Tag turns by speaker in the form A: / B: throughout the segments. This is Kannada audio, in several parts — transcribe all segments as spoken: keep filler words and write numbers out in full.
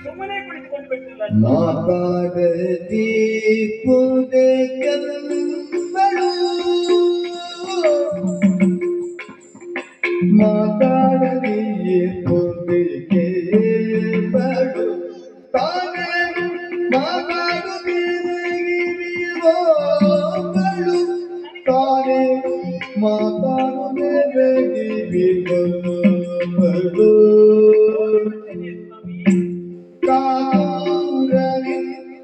A: ಸುಮ್ಮನೆ ಕುಳಿತುಕೊಂಡು ಬಿಟ್ಟಿಲ್ಲ.
B: ಮಾತಾಡದಿ ಪುದೆ ಕೆಮ್ಮಳು ಮಾತಾಡದಿ ಪುದೆ ಕೆಮ್ಮಳು ತಾನೇ ಮಾತಾಡುತ್ತಿರುವರು ತಾನೇ ಮಾತಾಡುತ್ತಿರುವರು ಕಾರವಿ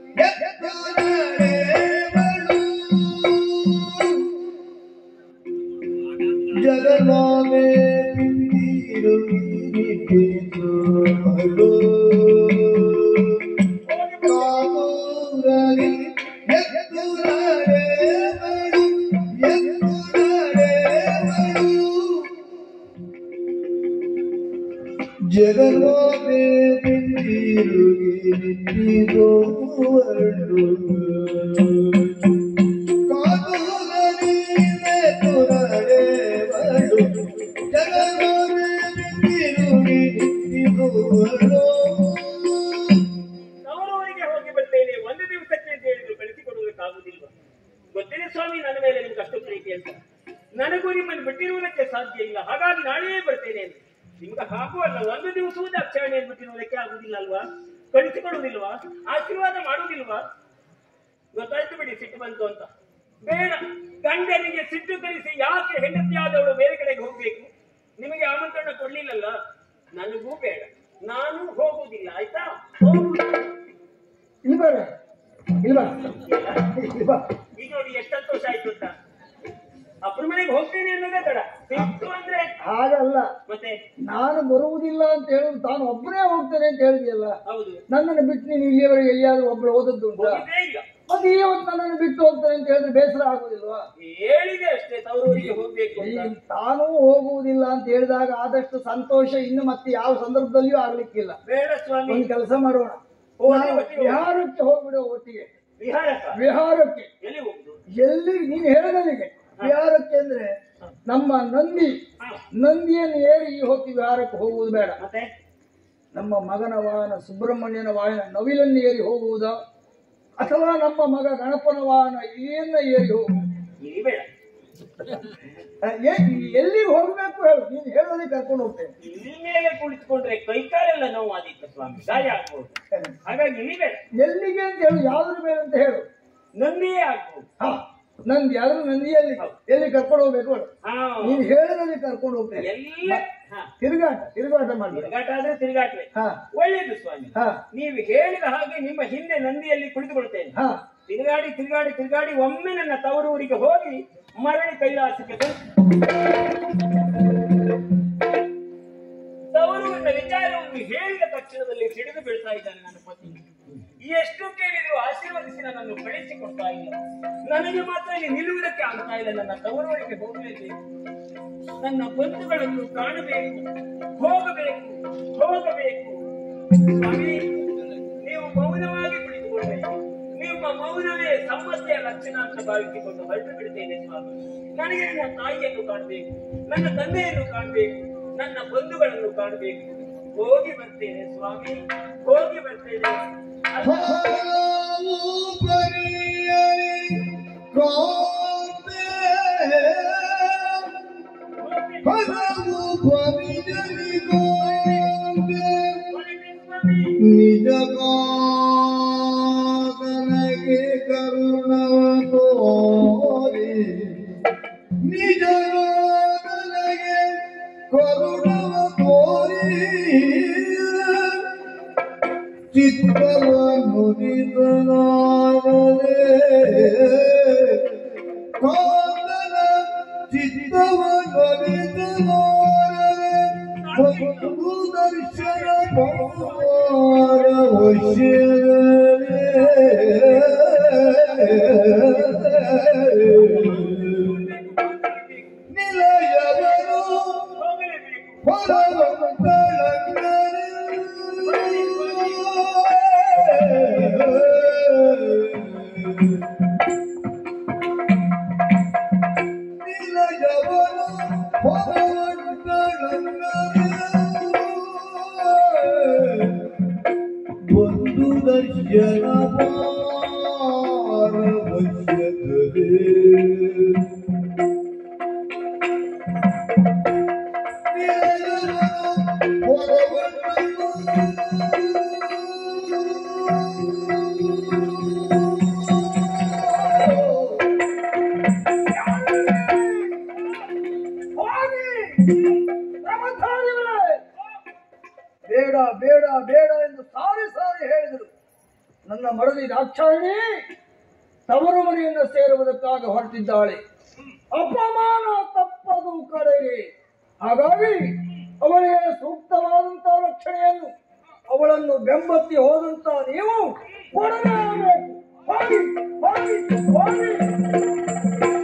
B: ಎತ್ತರೇವಳು ಜಗನ್ಮಾತೆ ಪಿಂದಿರು ನಿಟ್ಟಿಸುವಳು ಕಾರವಿ ಎತ್ತರೇವಳು ಎತ್ತರೇವಳು ಜಗನ್ಮಾತೆ ಪಿಂದಿರುಗಿ ನಿಟ್ಟಿಸುವಳು ಕಾರವಿ ಎತ್ತರೇವಳು ಜಗನ್ಮಾತೆ ಪಿಂದಿರುಗಿ ನಿಟ್ಟಿಸುವಳು.
A: ಅವರವರಿಗೆ ಹೋಗಿ ಬರ್ತೇನೆ ಒಂದು ದಿವಸಕ್ಕೆ ಅಂತ ಹೇಳಿದ್ರು ಕಳಿಸಿಕೊಡುವುದಕ್ಕಾಗುವುದಿಲ್ವ? ಗೊತ್ತಿದೆ ಸ್ವಾಮಿ ನನ್ನ ಮೇಲೆ ನಿಮ್ಗೆ ಅಷ್ಟು ಪ್ರೀತಿ ಅಂತ. ನನಗೂ ನಿಮ್ಮನ್ನು ಬಿಟ್ಟಿರುವುದಕ್ಕೆ ಸಾಧ್ಯ ಇಲ್ಲ, ಹಾಗಾಗಿ ನಾಳೆಯೇ ಬರ್ತೇನೆ ಅಂತ. ನಿಮ್ಗೆ ಹಾಗೂ ಅಲ್ಲ, ಒಂದು ದಿವಸವೂ ಅಕ್ಷರಣೆಯನ್ನು ಬಿಟ್ಟಿರುವುದಕ್ಕೆ ಆಗುದಿಲ್ಲ ಅಲ್ವಾ? ಕಳಿಸಿಕೊಡುವುದಿಲ್ವಾ? ಆಶೀರ್ವಾದ ಮಾಡುವುದಿಲ್ವಾ? ಗೊತ್ತಾಯ್ತು ಬಿಡಿ, ಸಿಟ್ಟು ಬಂತು ಅಂತ. ಬೇಡ, ಗಂಡನಿಗೆ ಸಿಟ್ಟು ಕಲಿಸಿ ಯಾಕೆ ಹೆಂಡತಿಯಾದವಳು ಬೇರೆ ಕಡೆಗೆ ಹೋಗ್ಬೇಕು? ನಿಮಗೆ ಆಮಂತ್ರಣ ಕೊಡ್ಲಿಲ್ಲಲ್ಲ, ನನಗೂ ಬೇಡ, ನಾನು ಹೋಗುವುದಿಲ್ಲ. ಆಯ್ತಾ?
B: ಇಲ್ವಾ ಇಲ್ವಾ ಇಲ್ವಾ
A: ಈಗ ನೋಡಿ ಎಷ್ಟು ಸಂತೋಷ ಆಯ್ತು ಅಂತ. ಅಪ್ಪನ ಮನೆಗೆ ಹೋಗ್ತೇನೆ ಅನ್ನೋದೇ ಬೇಡ, ಸಿಟ್ಟು ಅಂದ್ರೆ
B: ಹಾಗಲ್ಲ.
A: ಮತ್ತೆ
B: ನಾನು ಬರುವುದಿಲ್ಲ ಅಂತ ಹೇಳುದು ತಾನು ಒಬ್ಬನೇ ಹೋಗ್ತೇನೆ ಅಂತ ಹೇಳಿದೆಯಲ್ಲ.
A: ಹೌದು,
B: ನನ್ನನ್ನು ಬಿಟ್ಟು ನೀನು ಇಲ್ಲಿಯವರೆಗೆ ಎಲ್ಲಿಯಾದ್ರೂ ಒಬ್ಬಳು ಹೋದದ್ದು ಉಂಟಾ?
A: ಹೋಗಿದ್ದೇ ಇಲ್ಲ.
B: ಅದು ಇವತ್ತು ನನ್ನನ್ನು ಬಿಟ್ಟು ಹೋಗ್ತೇನೆ ಅಂತ ಹೇಳಿದ್ರೆ ಬೇಸರ ಆಗುದಿಲ್ವಾ?
A: ಹೇಳಿದೆ ಅಷ್ಟೇ, ತವರೂರಿಗೆ ಹೋಗ್ಬೇಕು ಅಂತ.
B: ಈಗ ತಾನೂ ಹೋಗುವುದಿಲ್ಲ ಅಂತ ಹೇಳಿದಾಗ ಆದಷ್ಟು ಸಂತೋಷ ಇನ್ನು ಮತ್ತೆ ಯಾವ ಸಂದರ್ಭದಲ್ಲಿಯೂ ಆಗ್ಲಿಕ್ಕಿಲ್ಲ.
A: ಬೇಡ ಸ್ವಾಮಿ,
B: ಒಂದು ಕೆಲಸ ಮಾಡೋಣ, ವಿಹಾರಕ್ಕೆ ಹೋಗ್ಬಿಡುವ ಒಟ್ಟಿಗೆ.
A: ವಿಹಾರಕ್ಕ?
B: ವಿಹಾರಕ್ಕೆ
A: ಎಲ್ಲಿ ಹೋಗುದು?
B: ಎಲ್ಲಿ ನೀನು ಹೇಳದಲ್ಲಿಗೆ ವಿಹಾರಕ್ಕೆ ಅಂದ್ರೆ ನಮ್ಮ ನಂದಿ ನಂದಿಯನ್ನು ಏರಿ ಈ ಹೊತ್ತು ವಿಹಾರಕ್ಕೆ ಹೋಗುವುದು ಬೇಡ.
A: ಮತ್ತೆ
B: ನಮ್ಮ ಮಗನ ವಾಹನ ಸುಬ್ರಹ್ಮಣ್ಯನ ವಾಹನ ನವಿಲನ್ನು ಏರಿ ಹೋಗುವುದಾ, ಅಥವಾ ನಮ್ಮ ಮಗ ಗಣಪನ ವಾಹನ ಇಲಿಯನ್ನ ಏರಿ ಹೋಗುವುದು?
A: ಇಲ್ಲಿ ಬೇಡ.
B: ಎಲ್ಲಿಗೆ ಹೋಗ್ಬೇಕು ಹೇಳು, ನೀನು ಹೇಳೋದೇ ಕರ್ಕೊಂಡು ಹೋಗ್ತೇನೆ.
A: ಇಲ್ಲಿ ಮೇಲೆ ಕುಳಿತುಕೊಂಡ್ರೆ ಕೈಕಾಲೆಲ್ಲ ನೋವು ಆದಿತ್ತು ಸ್ವಾಮಿ, ಗಾಯ ಆಗ್ಬೋದು. ಹಾಗಾಗಿ ಇಲ್ಲಿ ಬೇಡ.
B: ಎಲ್ಲಿಗೆ ಅಂತ ಹೇಳು, ಯಾವ್ದ್ರ ಮೇಲೆ ಅಂತ ಹೇಳು.
A: ನಂದಿಯೇ ಆಗ್ಬೋದು.
B: ಹಾ, ನಂದಿ ಆದ್ರೂ ನಂದಿಯಲ್ಲಿ ಎಲ್ಲಿ ಕರ್ಕೊಂಡು ಹೋಗ್ಬೇಕು ಹೇಳು.
A: ಹಾ,
B: ನೀನು ಹೇಳೋದೇ ಕರ್ಕೊಂಡು ಹೋಗ್ತೇನೆ.
A: ಎಲ್ಲ
B: ತಿರುಗಾಟ ತಿರುಗಾಟ ಮಾಡಿ.
A: ತಿರುಗಾಟ ಆದ್ರೆ ತಿರುಗಾಟವೇ
B: ಹಾ,
A: ಒಳ್ಳೇದು ಸ್ವಾಮಿ.
B: ಹಾ,
A: ನೀವು ಹೇಳಿದ ಹಾಗೆ ನಿಮ್ಮ ಹಿಂದೆ ನಂದಿಯಲ್ಲಿ ಕುಳಿತುಕೊಳ್ತೇನೆ.
B: ಹಾ,
A: ತಿರುಗಾಡಿ ತಿರುಗಾಡಿ ತಿರುಗಾಡಿ ಒಮ್ಮೆ ನನ್ನ ತವರೂರಿಗೆ ಹೋಗಿ ಮರಳಿ ಕೈಲಾಸಕ್ಕೆ ಬಂದು ತವರೂರಿನ ವಿಚಾರವನ್ನು ಹೇಳಿದ ತಕ್ಷಣದಲ್ಲಿ ಸಿಡಿದು ಬೀಳ್ತಾ ಇದ್ದಾನೆ ನನ್ನ ಪತಿ. ಎಷ್ಟು ಕೇಳಿದ್ರು ಆಶೀರ್ವದಿಸಿ ನನ್ನನ್ನು ಕಳಿಸಿಕೊಡ್ತಾ ಇಲ್ಲ. ನನಗೆ ಮಾತ್ರ ಇಲ್ಲಿ ನಿಲ್ಲುವುದಕ್ಕೆ ಆಗ್ತಾ ಇಲ್ಲ. ನನ್ನ ತವರೂರಿಗೆ ಹೋಗಲೇಬೇಕು, ನನ್ನ ಬಂಧುಗಳನ್ನು ಕಾಣಬೇಕು, ಹೋಗಬೇಕು ಹೋಗಬೇಕು. ಸ್ವಾಮಿ, ನೀವು ಮೌನವಾಗಿ ಕುಳಿತುಕೊಳ್ಳಬೇಕು. ನಿಮ್ಮ ಮೌನವೇ ಸಮ್ಮತಿಯ ಲಕ್ಷಣ ಅಂತ ಭಾವಿಸಿಕೊಂಡು ಹೊರಟು ಬಿಡುತ್ತೇನೆ ಸ್ವಾಮಿ. ನನಗೆ ನನ್ನ ತಾಯಿಯನ್ನು ಕಾಣಬೇಕು, ನನ್ನ ತಂದೆಯನ್ನು ಕಾಣಬೇಕು, ನನ್ನ ಬಂಧುಗಳನ್ನು ಕಾಣಬೇಕು. ಹೋಗಿ ಬರ್ತೇನೆ ಸ್ವಾಮಿ, ಹೋಗಿ ಬರ್ತೇನೆ.
B: ನಿಜ ನನಗೆ ಕರುಣವ ತೋರಿ, ನಿಜ ನನಗೆ ಕರುಣವ ತೋರಿ, ಚಿತ್ತವ ನುರಿತನಾಗಲೇ ಕಾಂದನ ಚಿತ್ತವ ನುರಿತನಾಗಲೇ ಒಂದು ದರ್ಶನ ಪವಾರ ವಶ್ಯರೇ ನಿಲಯವರು ಹೊರವಂತಳಂಗರೇ ನಿಲಯವರು ಹೊರವಂತಳಂಗರೇ ಬೇಡ ಬೇಡ ಬೇಡ ಎಂದು ಸಾರಿ ಸಾರಿ ಹೇಳಿದರು. ನನ್ನ ಮಡದಿ ದಾಕ್ಷಾಯಿಣಿ ತವರು ಮನೆಯನ್ನು ಸೇರುವುದಕ್ಕಾಗಿ ಹೊರಟಿದ್ದಾಳೆ. ಅಪಮಾನ ತಪ್ಪದು ಕಡೆಗೆ. ಹಾಗಾಗಿ ಅವಳಿಗೆ ಸೂಕ್ತವಾದಂತಹ ರಕ್ಷಣೆಯನ್ನು ಅವಳನ್ನು ಬೆಂಬತ್ತಿ ಹೋದಂತ ನೀವು ಕೊಡಲೇ